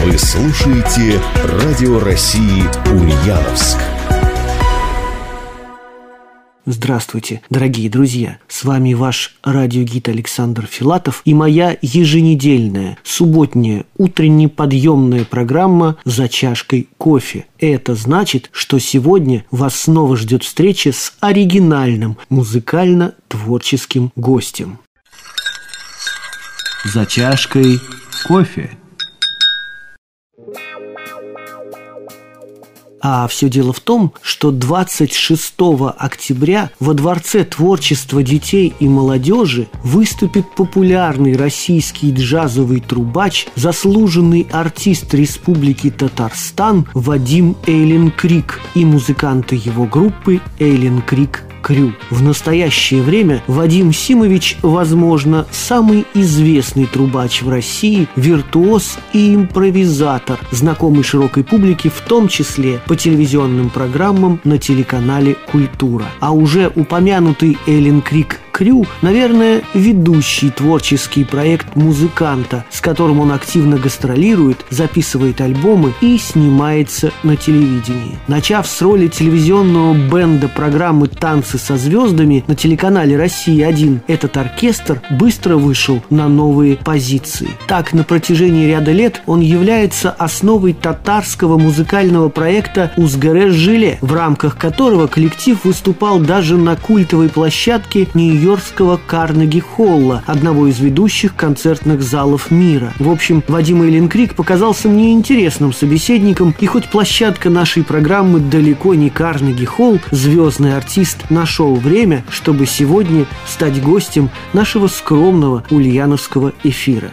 Вы слушаете Радио России Ульяновск. Здравствуйте, дорогие друзья! С вами ваш радиогид Александр Филатов и моя еженедельная, субботняя, утренне-подъемная программа «За чашкой кофе». Это значит, что сегодня вас снова ждет встреча с оригинальным музыкально-творческим гостем. «За чашкой кофе». А все дело в том, что 26 октября во Дворце творчества детей и молодежи выступит популярный российский джазовый трубач, заслуженный артист Республики Татарстан Вадим Эйленкрик и музыканты его группы Эйленкрик Крю. В настоящее время Вадим Симович, возможно, самый известный трубач в России, виртуоз и импровизатор, знакомый широкой публике, в том числе по телевизионным программам на телеканале «Культура». А уже упомянутый Эйленкрик Крю, наверное, ведущий творческий проект музыканта, с которым он активно гастролирует, записывает альбомы и снимается на телевидении. Начав с роли телевизионного бенда программы «Танцы со звездами» на телеканале «Россия-1», этот оркестр быстро вышел на новые позиции. Так, на протяжении ряда лет он является основой татарского музыкального проекта «Узгаре-Жиле», в рамках которого коллектив выступал даже на культовой площадке Нью-Йоркского Карнеги-Холла, одного из ведущих концертных залов мира. В общем, Вадим Эйленкрик показался мне интересным собеседником, и хоть площадка нашей программы далеко не Карнеги-Холл, звездный артист нашел время, чтобы сегодня стать гостем нашего скромного ульяновского эфира.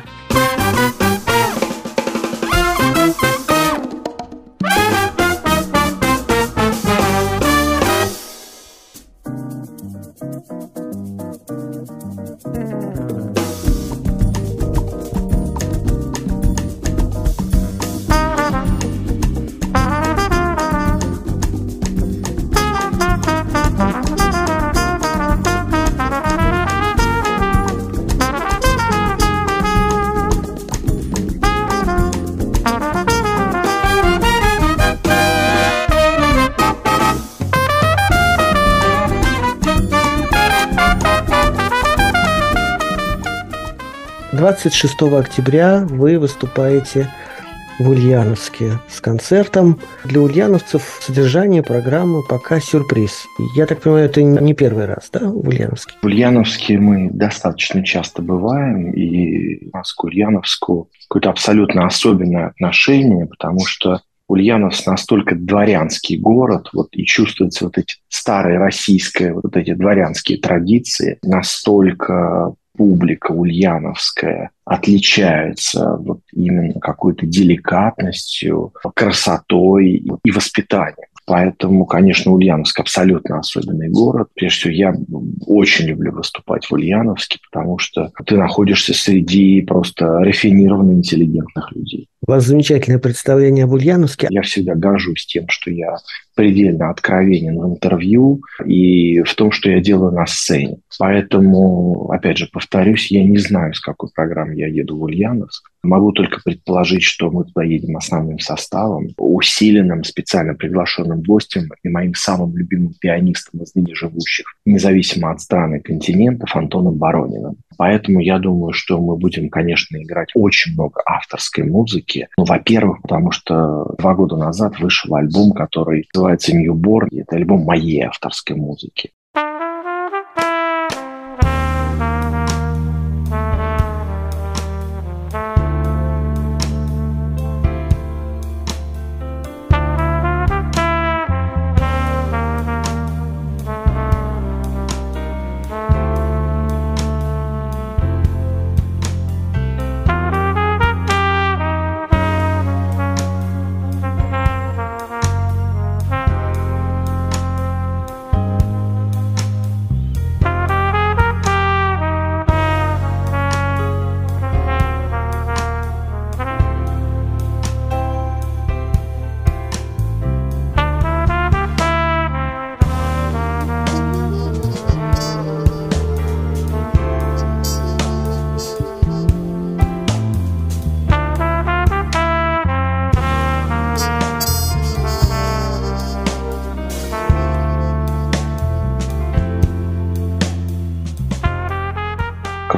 Двадцать 26 октября вы выступаете в Ульяновске с концертом. Для ульяновцев содержание программы пока сюрприз. Я так понимаю, это не первый раз, да, в Ульяновске? В Ульяновске мы достаточно часто бываем, и у нас к Ульяновску какое-то абсолютно особенное отношение, потому что Ульяновск настолько дворянский город, и чувствуются эти старые российские, эти дворянские традиции, настолько публика ульяновская отличается именно какой-то деликатностью, красотой и воспитанием. Поэтому, конечно, Ульяновск абсолютно особенный город. Прежде всего, я очень люблю выступать в Ульяновске, потому что ты находишься среди просто рафинированно интеллигентных людей. У вас замечательное представление об Ульяновске. Я всегда горжусь тем, что я предельно откровенен в интервью и в том, что я делаю на сцене. Поэтому, опять же, повторюсь, я не знаю, с какой программой я еду в Ульяновск. Могу только предположить, что мы туда едем основным составом, усиленным, специально приглашенным гостем и моим самым любимым пианистом из ныне живущих, независимо от стран и континентов, Антоном Борониным. Поэтому я думаю, что мы будем, конечно, играть очень много авторской музыки. Во-первых, потому что 2 года назад вышел альбом, который называется «Ньюборн». Это альбом моей авторской музыки.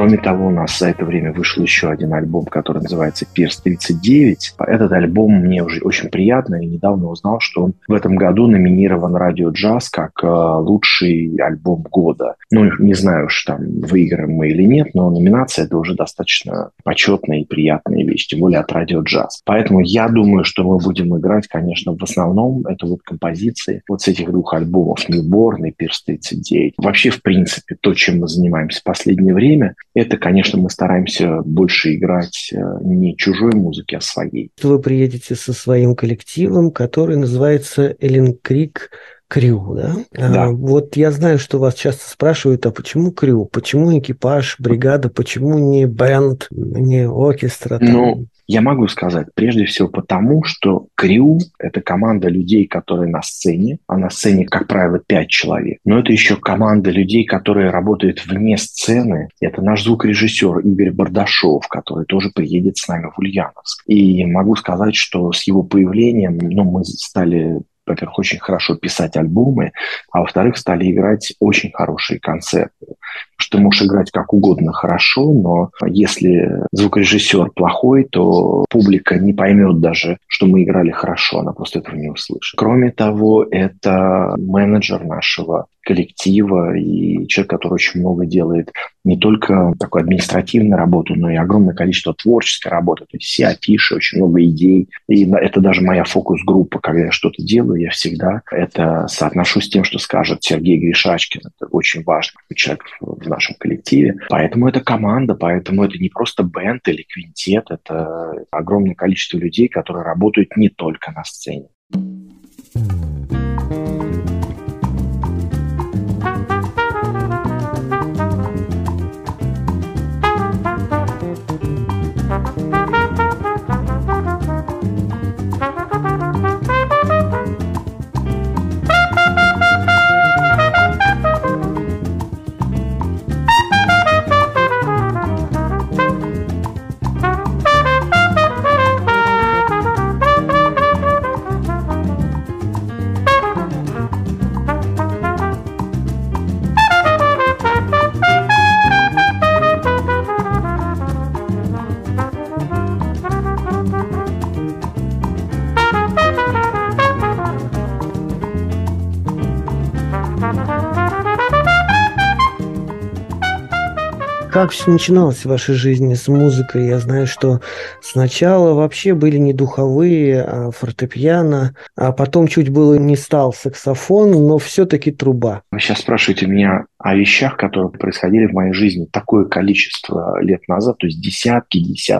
Кроме того, у нас за это время вышел еще один альбом, который называется «Пирс 39». Этот альбом мне уже очень приятно, и недавно узнал, что он в этом году номинирован «Радио Джаз» как лучший альбом года. Ну, не знаю уж, там, выиграем мы или нет, но номинация – это уже достаточно почетная и приятная вещь, тем более от «Радио Джаз». Поэтому я думаю, что мы будем играть, конечно, в основном это вот композиции вот с этих двух альбомов «Ньюборн» и «Пирс 39». Вообще, в принципе, то, чем мы занимаемся в последнее время, это, конечно, мы стараемся больше играть не чужой музыки, а своей. Вы приедете со своим коллективом, который называется «Эллен Крик Крю», да? Да. Вот я знаю, что вас часто спрашивают, а почему крю? Почему экипаж, бригада? Почему не бэнд, не оркестра? Ну, я могу сказать, прежде всего потому, что крю – это команда людей, которые на сцене, а на сцене, как правило, 5 человек. Но это еще команда людей, которые работают вне сцены. Это наш звукорежиссер Игорь Бардашов, который тоже приедет с нами в Ульяновск. И могу сказать, что с его появлением мы стали, во-первых, очень хорошо писать альбомы, а во-вторых, стали играть очень хорошие концерты. Потому что ты можешь играть как угодно хорошо, но если звукорежиссер плохой, то публика не поймет даже, что мы играли хорошо, она просто этого не услышит. Кроме того, это менеджер нашего коллектива и человек, который очень много делает не только такой административной работу, но и огромное количество творческой работы. То есть все афиши, очень много идей. И это даже моя фокус-группа. Когда я что-то делаю, я всегда это соотношу с тем, что скажет Сергей Гришачкин. Это очень важный человек в нашем коллективе. Поэтому это команда, поэтому это не просто бэнд или квинтет. Это огромное количество людей, которые работают не только на сцене. Как все начиналось в вашей жизни с музыкой? Я знаю, что сначала вообще были не духовые, а фортепиано, а потом чуть было не стал саксофон, но все-таки труба. Вы сейчас спрашиваете меня о вещах, которые происходили в моей жизни такое количество лет назад, то есть десятки.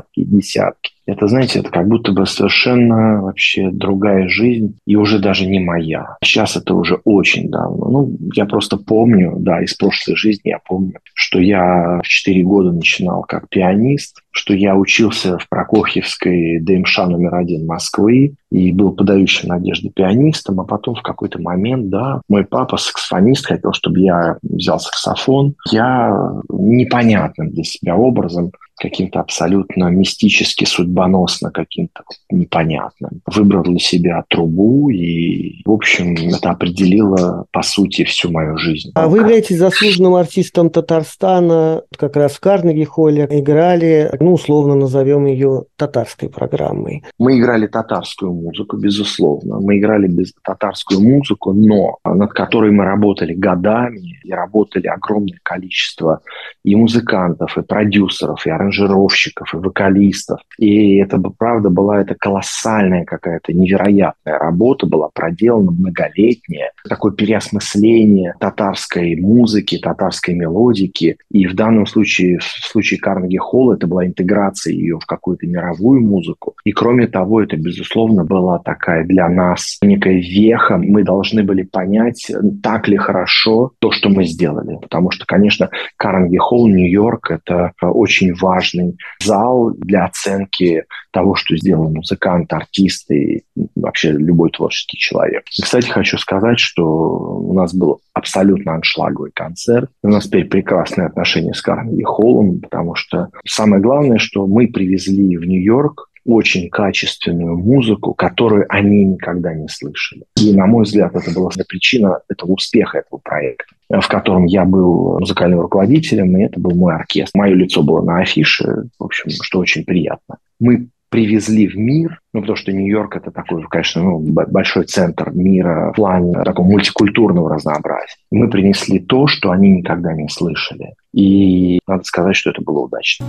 Это, знаете, это как будто бы совершенно вообще другая жизнь и уже даже не моя. Сейчас это уже очень давно. Я просто помню, из прошлой жизни я помню, что я в 4 года начинал как пианист, что я учился в Прокофьевской ДМШ номер 1 Москвы и был подающим надежды пианистом, а потом в какой-то момент, мой папа, саксофонист, хотел, чтобы я взял саксофон. Я непонятным для себя образом, каким-то абсолютно мистически, судьбоносно, каким-то непонятным, выбрал для себя трубу, и, в общем, это определило, по сути, всю мою жизнь. А вы являетесь заслуженным артистом Татарстана, как раз в Карнеги-холле играли, условно назовем ее татарской программой. Мы играли татарскую музыку, безусловно. Мы играли татарскую музыку, но над которой мы работали годами, и работали огромное количество и музыкантов, и продюсеров, и аранжировщиков, и вокалистов. И это, правда, была это колоссальная какая-то невероятная работа, была проделана многолетняя. Такое переосмысление татарской музыки, татарской мелодики. И в данном случае, в случае Карнеги-холла, это была интеграция ее в какую-то мировую музыку. И кроме того, это, безусловно, была такая для нас некая веха. Мы должны были понять, так ли хорошо то, что мы сделали. Потому что, конечно, Карнеги-холл, Нью-Йорк – это очень важный зал для оценки того, что сделал музыкант, артист и вообще любой творческий человек. И, кстати, хочу сказать, что у нас был абсолютно аншлаговый концерт. У нас теперь прекрасные отношения с Карнеги-холлом, потому что самое главное, что мы привезли в Нью-Йорк очень качественную музыку, которую они никогда не слышали. И, на мой взгляд, это была причина этого успеха этого проекта. в котором я был музыкальным руководителем, и это был мой оркестр. Мое лицо было на афише, в общем, что очень приятно. Мы привезли в мир, потому что Нью-Йорк – это такой, конечно, большой центр мира в плане такого мультикультурного разнообразия. Мы принесли то, что они никогда не слышали. И надо сказать, что это было удачно.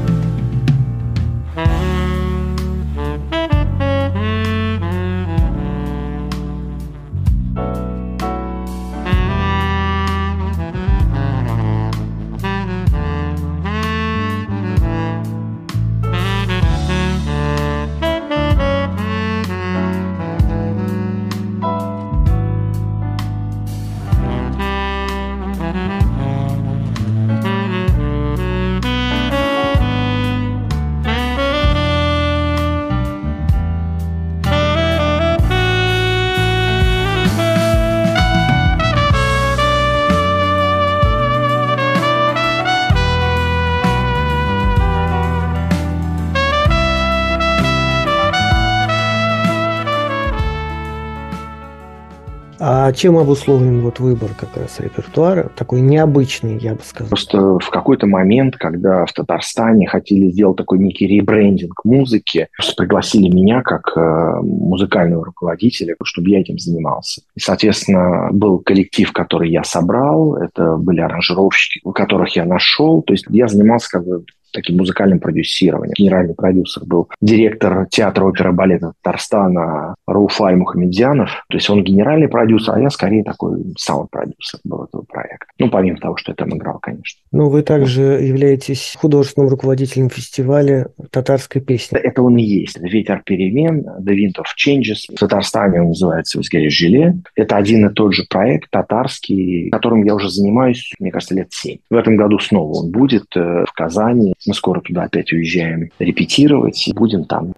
А чем обусловлен вот выбор как раз репертуара? Такой необычный, я бы сказал. Просто в какой-то момент, когда в Татарстане хотели сделать такой некий ребрендинг музыки, пригласили меня как музыкального руководителя, чтобы я этим занимался. И, соответственно, был коллектив, который я собрал, это были аранжировщики, которых я нашел. То есть я занимался как бы таким музыкальным продюсированием. Генеральный продюсер был директор театра оперы и балета Татарстана Рауфай Мухамедзянов. То есть он генеральный продюсер, а я скорее такой саунд-продюсер был этого проекта. Ну, помимо того, что я там играл, конечно. Ну, вы также являетесь художественным руководителем фестиваля татарской песни. Это он и есть. «Ветер перемен», «The Wind of Changes». В Татарстане он называется «Узгережеле». Это один и тот же проект татарский, которым я уже занимаюсь, мне кажется, лет 7. В этом году снова он будет в Казани. Мы скоро туда опять уезжаем репетировать и будем там.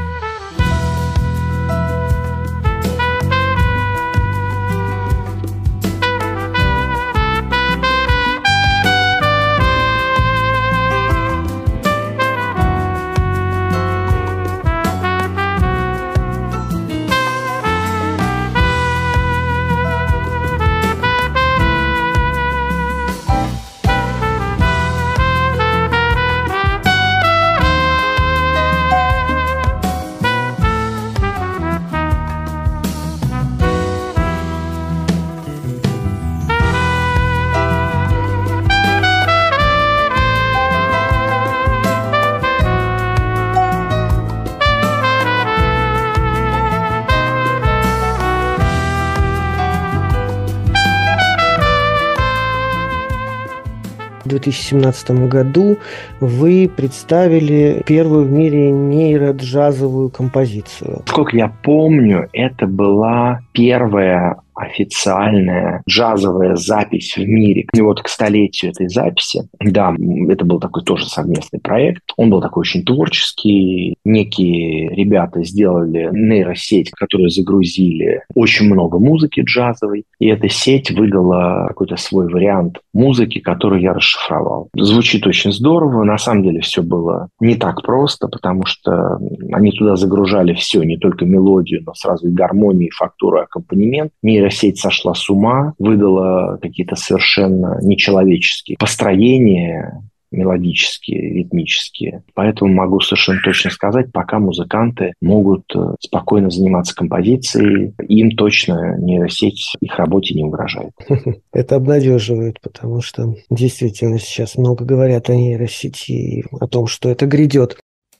В 2017 году вы представили первую в мире нейроджазовую композицию. Сколько я помню, это была первая официальная джазовая запись в мире. И вот к столетию этой записи, да, это был такой тоже совместный проект. Он был такой очень творческий. Некие ребята сделали нейросеть, которую загрузили очень много музыки джазовой. И эта сеть выдала какой-то свой вариант музыки, который я расшифровал. Звучит очень здорово. На самом деле все было не так просто, потому что они туда загружали все, не только мелодию, но сразу и гармонию, и фактуру, и аккомпанемент. Нейросеть сошла с ума, выдала какие-то совершенно нечеловеческие построения, мелодические, ритмические. Поэтому могу совершенно точно сказать, пока музыканты могут спокойно заниматься композицией, им точно нейросеть их работе не угрожает. Это обнадеживает, потому что действительно сейчас много говорят о нейросети и о том, что это грядет.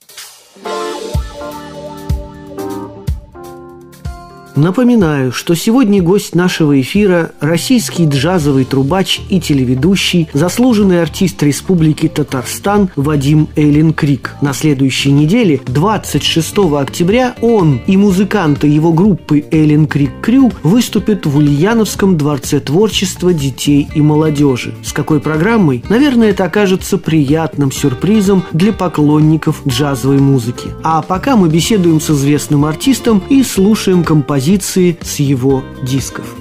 Напоминаю, что сегодня гость нашего эфира – российский джазовый трубач и телеведущий, заслуженный артист Республики Татарстан Вадим Эйленкрик. На следующей неделе, 26 октября, он и музыканты его группы Эйленкрик Крю выступят в Ульяновском дворце творчества детей и молодежи. С какой программой? Наверное, это окажется приятным сюрпризом для поклонников джазовой музыки. А пока мы беседуем с известным артистом и слушаем композицию с его дисков.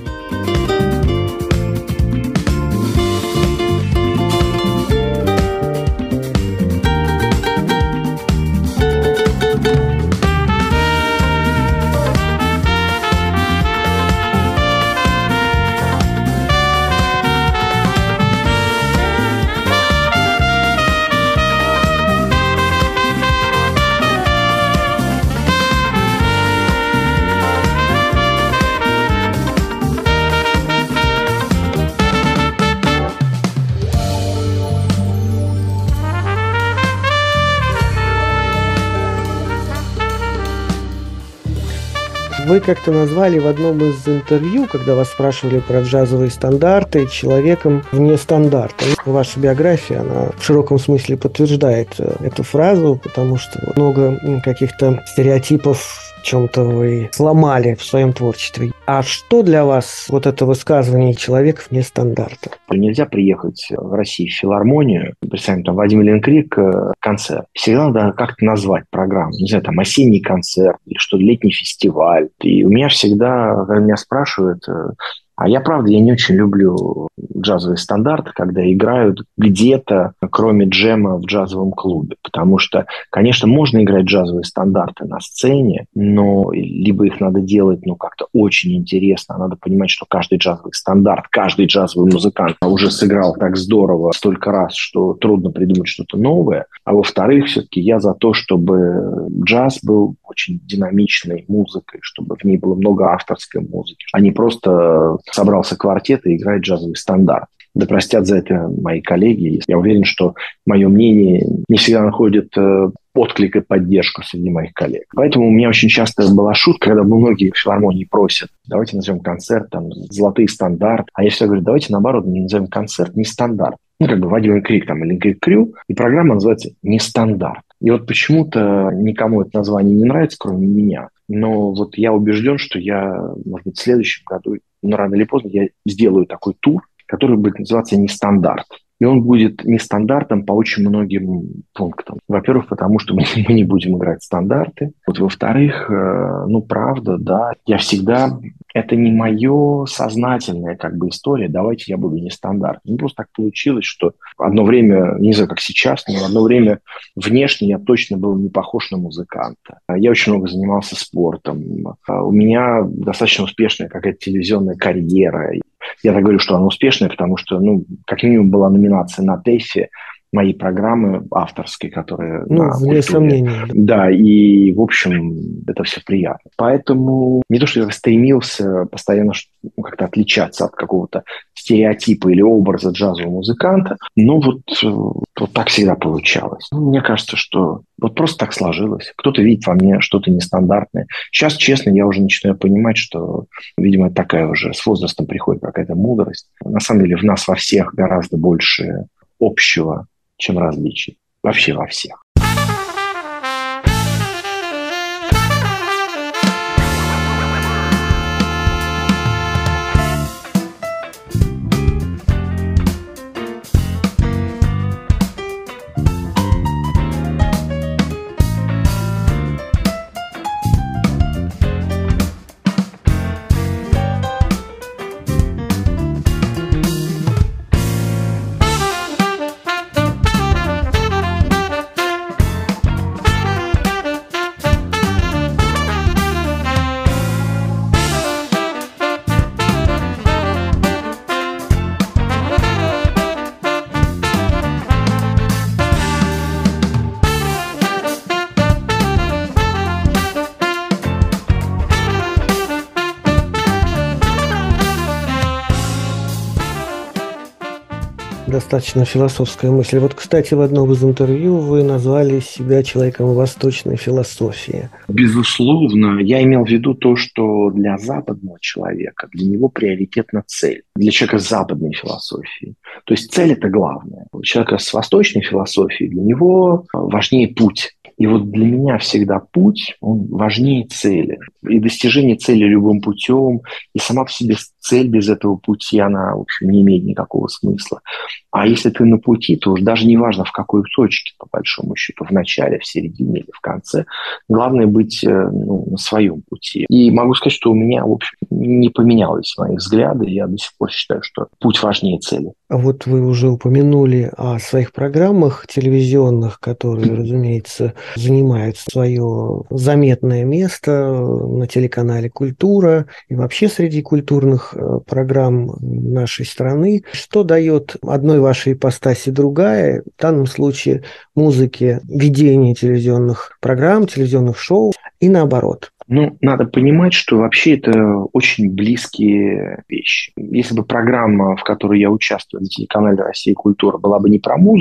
Вы как-то назвали в одном из интервью, когда вас спрашивали про джазовые стандарты, человеком вне стандарта. Ваша биография, она в широком смысле подтверждает эту фразу, потому что много каких-то стереотипов в чем-то вы сломали в своем творчестве. А что для вас вот это высказывание «человек вне стандарта»? Нельзя приехать в Россию в филармонию, представим, там Вадим Ленкрик концерт. Всегда надо как-то назвать программу. Не знаю, там осенний концерт или что, летний фестиваль. И у меня всегда, когда меня спрашивают, а я, правда, я не очень люблю джазовые стандарты, когда играют где-то, кроме джема, в джазовом клубе. Потому что, конечно, можно играть джазовые стандарты на сцене, но либо их надо делать, как-то очень интересно. Надо понимать, что каждый джазовый стандарт, каждый джазовый музыкант уже сыграл так здорово столько раз, что трудно придумать что-то новое. А во-вторых, все-таки я за то, чтобы джаз был очень динамичной музыкой, чтобы в ней было много авторской музыки, а не просто собрался квартет и играет джазовый стандарт. Да простят за это мои коллеги. Я уверен, что мое мнение не всегда находит отклик и поддержку среди моих коллег. Поэтому у меня очень часто была шутка, когда многие в филармонии просят, давайте назовем концерт «Золотые стандарты». А я всегда говорю, давайте наоборот, назовем концерт «Не стандарт». Вадим Ленкрик или Ленкрик Крю, и программа называется «Нестандарт». И вот почему-то никому это название не нравится, кроме меня. Но вот я убежден, что я, может быть, в следующем году, рано или поздно, я сделаю такой тур, который будет называться «Нестандарт». И он будет нестандартом по очень многим пунктам. Во-первых, потому что мы не будем играть стандарты. Во-вторых, правда, да, я всегда... Это не мое сознательная история, давайте я буду нестандартным. Просто так получилось, что одно время, не знаю, как сейчас, но одно время внешне я точно был не похож на музыканта. Я очень много занимался спортом. У меня достаточно успешная какая-то телевизионная карьера. Я так говорю, что она успешная, потому что, как минимум, была номинация на ТЭФе моей программы авторской, которая на вне сомнения. Да, и, в общем, это все приятно. Поэтому не то, что я стремился постоянно как-то отличаться от какого-то стереотипа или образа джазового музыканта, но вот так всегда получалось. Мне кажется, что вот просто так сложилось. Кто-то видит во мне что-то нестандартное. Сейчас, честно, я уже начинаю понимать, что, видимо, такая уже с возрастом приходит какая-то мудрость. На самом деле в нас во всех гораздо больше общего, чем различий. Вообще во всех. Достаточно философская мысль. Кстати, в одном из интервью вы назвали себя человеком восточной философии. Безусловно. Я имел в виду то, что для западного человека, для него приоритетна цель. Для человека с западной философией. То есть цель – это главное. У человека с восточной философией, для него важнее путь. И для меня всегда путь, он важнее цели. И достижение цели любым путем, и сама по себе цель без этого пути, она, в общем, не имеет никакого смысла. А если ты на пути, то уж даже не важно, в какой точке, по большому счету, в начале, в середине или в конце. Главное быть на своем пути. И могу сказать, что у меня, в общем, не поменялись мои взгляды. Я до сих пор считаю, что путь важнее цели. А вы уже упомянули о своих программах телевизионных, которые, разумеется, занимают свое заметное место на телеканале «Культура» и вообще среди культурных программ нашей страны. Что дает одной вашей ипостаси другая, в данном случае музыке, ведение телевизионных программ, телевизионных шоу и наоборот? Надо понимать, что вообще это очень близкие вещи. Если бы программа, в которой я участвую на телеканале «Россия. Культура», была бы не про музыку,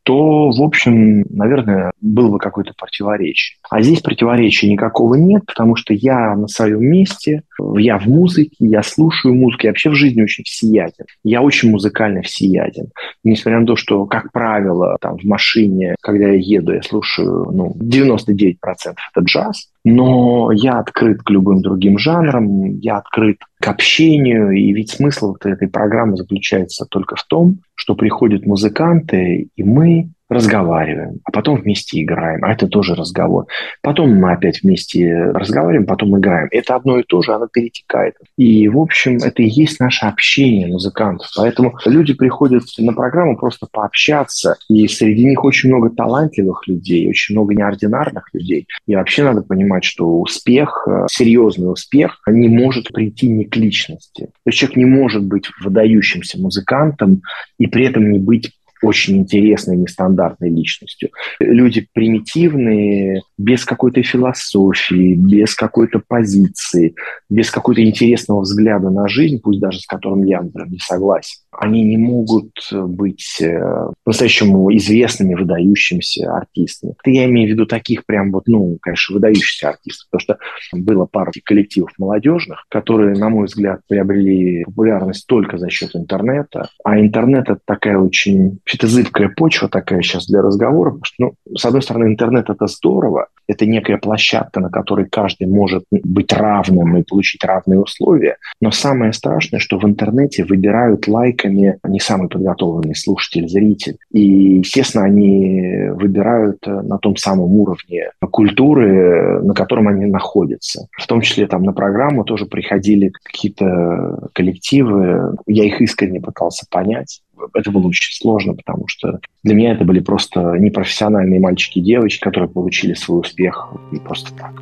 то, в общем, наверное, было бы какое-то противоречие. А здесь противоречия никакого нет, потому что я на своем месте, я в музыке, я слушаю музыку, я вообще в жизни очень всеяден. Я очень музыкально всеяден. Несмотря на то, что, как правило, там, в машине, когда я еду, я слушаю 99% это джаз, но я открыт к любым другим жанрам, я открыт к общению, и ведь смысл вот этой программы заключается только в том, что приходят музыканты, и мы разговариваем, а потом вместе играем, а это тоже разговор. Потом мы опять вместе разговариваем, потом играем. Это одно и то же, оно перетекает. И, в общем, это и есть наше общение музыкантов. Поэтому люди приходят на программу просто пообщаться, и среди них очень много талантливых людей, очень много неординарных людей. И вообще надо понимать, что успех, серьезный успех, не может прийти не к личности. То есть человек не может быть выдающимся музыкантом и при этом не быть очень интересной, нестандартной личностью. Люди примитивные, без какой-то философии, без какой-то позиции, без какого-то интересного взгляда на жизнь, пусть даже с которым я, например, не согласен, они не могут быть по-настоящему известными, выдающимися артистами. Это я имею в виду таких прям конечно, выдающихся артистов, потому что было пара коллективов молодежных, которые, на мой взгляд, приобрели популярность только за счет интернета, а интернет — это такая очень это зыбкая почва такая сейчас для разговора, потому что, с одной стороны, интернет — это здорово, это некая площадка, на которой каждый может быть равным и получить равные условия, но самое страшное, что в интернете выбирают лайками не самый подготовленный слушатель, зритель, и, естественно, они выбирают на том самом уровне культуры, на котором они находятся. В том числе там на программу тоже приходили какие-то коллективы, я их искренне пытался понять. Это было очень сложно, потому что для меня это были просто непрофессиональные мальчики и девочки, которые получили свой успех просто так.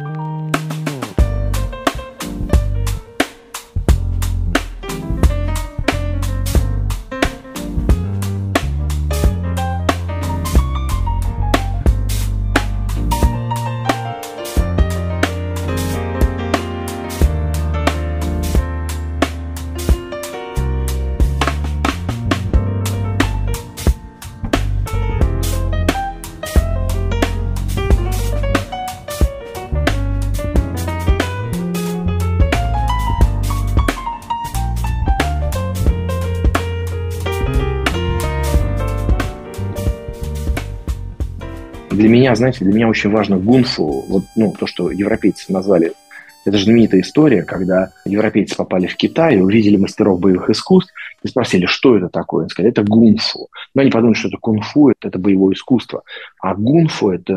Для меня очень важно гунфу, то, что европейцы назвали. Это же знаменитая история, когда европейцы попали в Китай и увидели мастеров боевых искусств и спросили, что это такое. Они сказали, это гунфу. Но они подумали, что это кунг-фу, это боевое искусство. А гунфу – это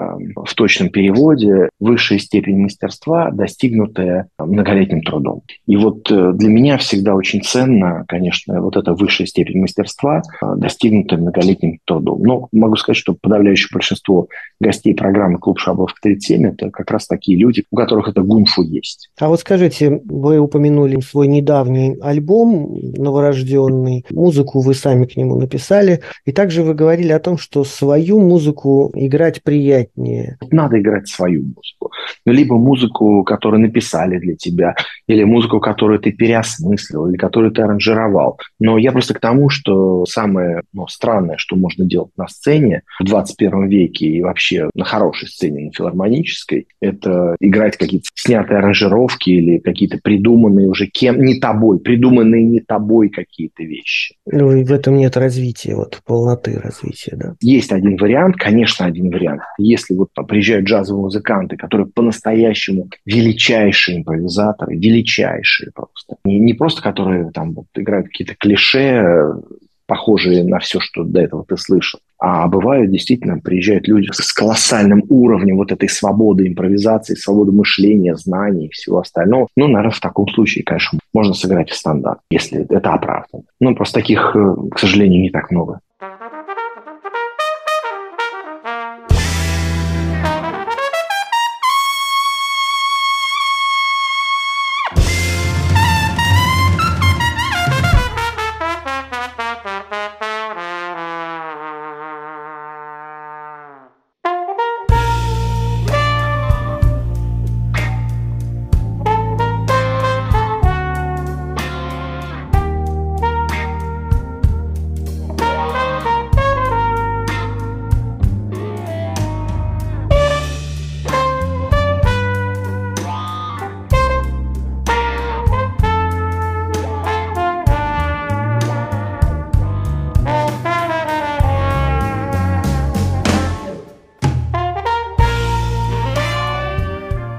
в точном переводе высшая степень мастерства, достигнутая многолетним трудом. И для меня всегда очень ценно, конечно, эта высшая степень мастерства, достигнутая многолетним трудом. Но могу сказать, что подавляющее большинство гостей программы «Клуб Шабровка 37» – это как раз такие люди, у которых это гунфу есть. А вот скажите, вы упомянули свой недавний альбом «Новорожденный». Музыку вы сами к нему написали. И также вы говорили о том, что свою музыку играть приятнее. Надо играть свою музыку. Либо музыку, которую написали для тебя, или музыку, которую ты переосмыслил, или которую ты аранжировал. Но я просто к тому, что самое странное, что можно делать на сцене в 21 веке и вообще на хорошей сцене, на филармонической, это играть какие-то снятые аранжировки или какие-то придуманные уже придуманные не тобой какие-то вещи. И в этом нет развития, полноты развития, да? Есть один вариант, конечно, один вариант. Если приезжают джазовые музыканты, которые по-настоящему величайшие импровизаторы, величайшие просто. Не просто которые играют какие-то клише, похожие на все, что до этого ты слышал. А бывают, действительно, приезжают люди с колоссальным уровнем этой свободы импровизации, свободы мышления, знаний и всего остального. Наверное, в таком случае, конечно, можно сыграть в стандарт, если это оправдано. Просто таких, к сожалению, не так много.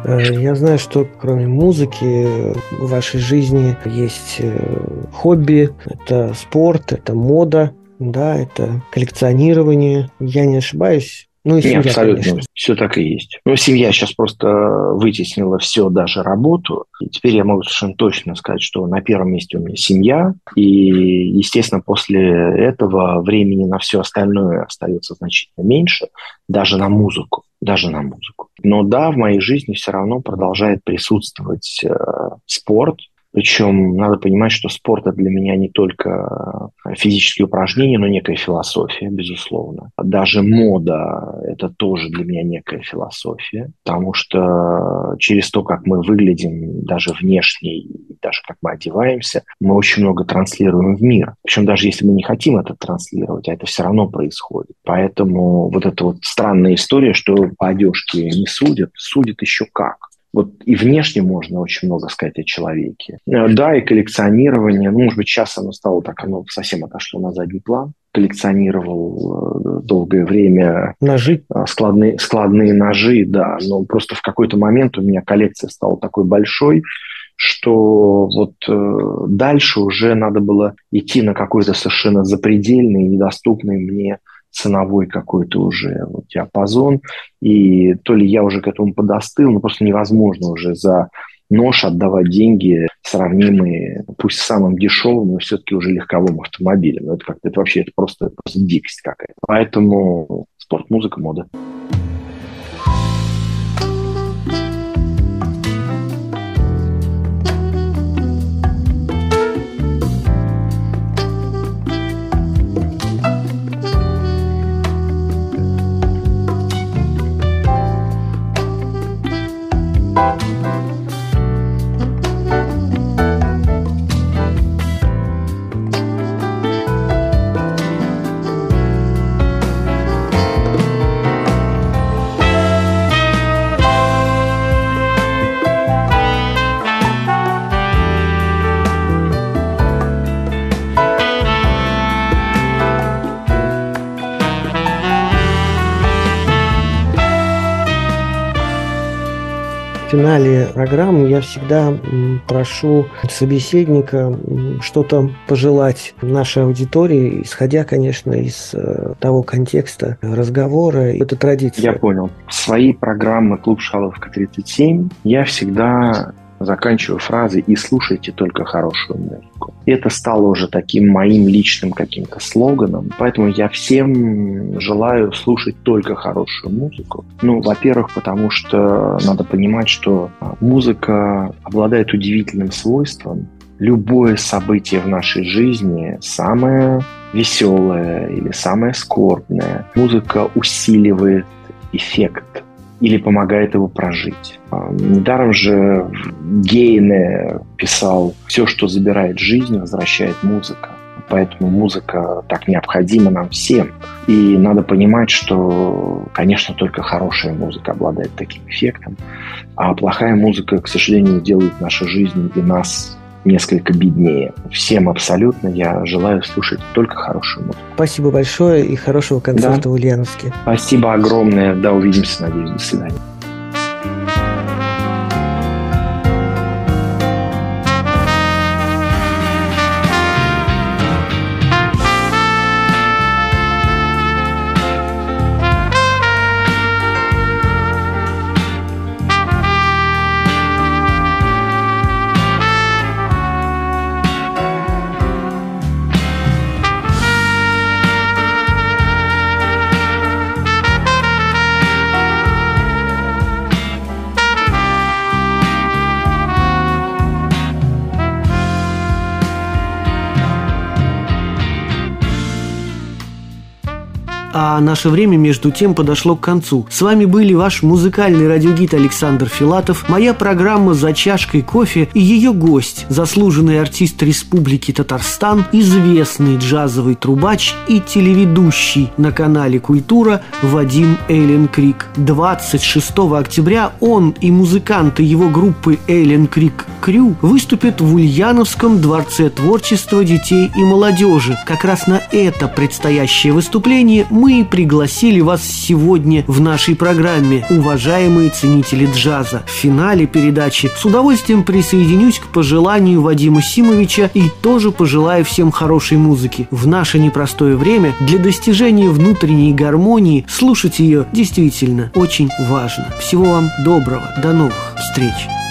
Я знаю, что кроме музыки в вашей жизни есть хобби, это спорт, это мода, да, это коллекционирование. Я не ошибаюсь? Ну и семья, Нет, абсолютно. конечно. Все так и есть. Но семья сейчас просто вытеснила все, даже работу. И теперь я могу совершенно точно сказать, что на первом месте у меня семья. И, естественно, после этого времени на все остальное остается значительно меньше, даже на музыку. Даже на музыку. Но да, в моей жизни все равно продолжает присутствовать спорт. Причем надо понимать, что спорт – это для меня не только физические упражнения, но некая философия, безусловно. Даже мода – это тоже для меня некая философия, потому что через то, как мы выглядим, даже внешне, даже как мы одеваемся, мы очень много транслируем в мир. Причем даже если мы не хотим это транслировать, а это все равно происходит. Поэтому вот эта вот странная история, что по одежке не судят, судят еще как. Вот и внешне можно очень много сказать о человеке. Да, и коллекционирование, может быть, сейчас оно стало так, оно совсем отошло на задний план. Коллекционировал долгое время Ножи. Складные ножи, да, но просто в какой-то момент у меня коллекция стала такой большой, что вот дальше уже надо было идти на какой-то совершенно запредельный, недоступный мне ценовой какой-то уже вот диапазон, и то ли я уже к этому подостыл, но просто невозможно уже за нож отдавать деньги, сравнимые, пусть с самым дешевым, но все-таки уже легковым автомобилем. Это как-то это вообще это просто дикость какая-то. Поэтому спорт, музыка, мода. В финале программы я всегда прошу собеседника что-то пожелать нашей аудитории, исходя, конечно, из того контекста разговора. Это традиция. Я понял. Свои программы «Клуб Шаловка-37» я всегда заканчиваю фразой «и слушайте только хорошую музыку». И это стало уже таким моим личным каким-то слоганом, поэтому я всем желаю слушать только хорошую музыку. Ну, во-первых, потому что надо понимать, что музыка обладает удивительным свойством. Любое событие в нашей жизни, самое веселое или самое скорбное, музыка усиливает эффект или помогает его прожить. Недаром же Гейне писал: «Все, что забирает жизнь, возвращает музыка». Поэтому музыка так необходима нам всем. И надо понимать, что, конечно, только хорошая музыка обладает таким эффектом, а плохая музыка, к сожалению, делает нашу жизнь и нас несколько беднее. Всем абсолютно я желаю слушать только хорошую музыку. Спасибо большое и хорошего концерта в Ульяновске. Спасибо огромное. Да, увидимся, надеюсь. До свидания. А наше время, между тем, подошло к концу. С вами были ваш музыкальный радиогид Александр Филатов, моя программа «За чашкой кофе» и ее гость, заслуженный артист Республики Татарстан, известный джазовый трубач и телеведущий на канале «Культура» Вадим Эйленкрик. 26 октября он и музыканты его группы «Эйленкрик Крю» выступят в Ульяновском дворце творчества детей и молодежи. Как раз на это предстоящее выступление мы мы и пригласили вас сегодня в нашей программе, уважаемые ценители джаза. В финале передачи с удовольствием присоединюсь к пожеланию Вадима Симовича и тоже пожелаю всем хорошей музыки. В наше непростое время для достижения внутренней гармонии слушать ее действительно очень важно. Всего вам доброго. До новых встреч.